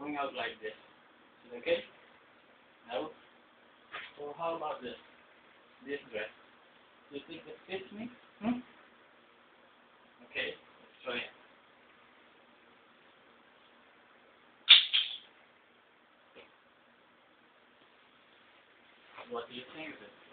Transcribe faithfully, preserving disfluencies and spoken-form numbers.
coming out like this. Is it okay? No? So how about this? This dress. Do you think it fits me? Hmm? Okay, let's try it. What do you think of it?